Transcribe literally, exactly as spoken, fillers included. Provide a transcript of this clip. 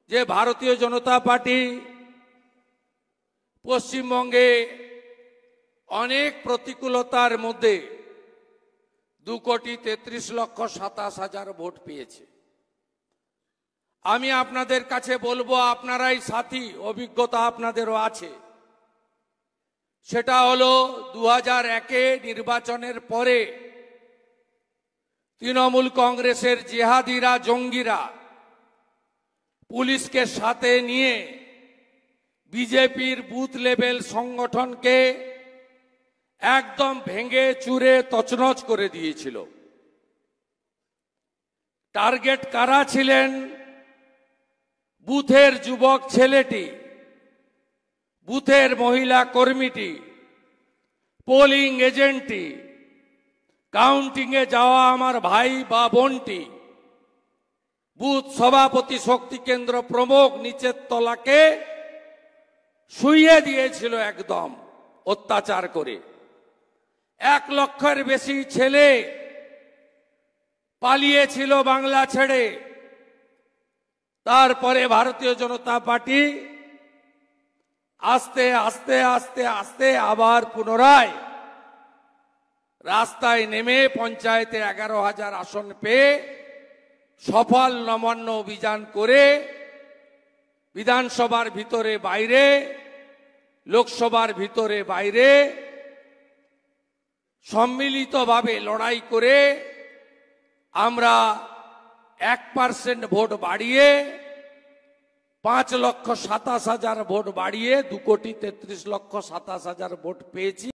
যে ভারতীয় জনতা পার্টি পশ্চিমবঙ্গে অনেক প্রতিকূলতার মধ্যে দু কোটি তেত্রিশ লক্ষ সাতাশ হাজার ভোট পেয়েছে। আমি আপনাদের কাছে বলবো, আপনারাই সাথী, অভিজ্ঞতা আপনাদেরও আছে। সেটা হলো দু হাজার একে নির্বাচনের পরে তৃণমূল কংগ্রেসের জেহাদিরা, জঙ্গিরা পুলিশকে সাথে নিয়ে বিজেপির বুথ লেভেল সংগঠনকে একদম ভেঙে চুরে তছনছ করে দিয়েছিল। টার্গেট কারা ছিলেন? বুথের যুবক ছেলেটি, বুথের মহিলা কর্মীটি, পোলিং এজেন্টটি, কাউন্টিংয়ে যাওয়া আমার ভাই বা বোনটি, বুথ সভাপতি, শক্তি কেন্দ্র প্রমুখ নিচের তলাকে শুইয়ে দিয়েছিল একদম অত্যাচার করে। এক লক্ষের বেশি ছেলে পালিয়েছিল বাংলা ছেড়ে। তারপরে ভারতীয় জনতা পার্টি আস্তে আস্তে আস্তে আস্তে আবার পুনরায় রাস্তায় নেমে পঞ্চায়েতে এগারো হাজার আসন পেয়ে সফল নবান্ন অভিযান করে বিধানসভার ভিতরে বাইরে, লোকসভার ভিতরে বাইরে সম্মিলিতভাবে লড়াই করে আমরা এক পার্সেন্ট ভোট বাড়িয়ে পাঁচ লক্ষ সাতাশ হাজার ভোট বাড়িয়ে দু কোটি তেত্রিশ লক্ষ সাতাশ হাজার ভোট পেয়েছি।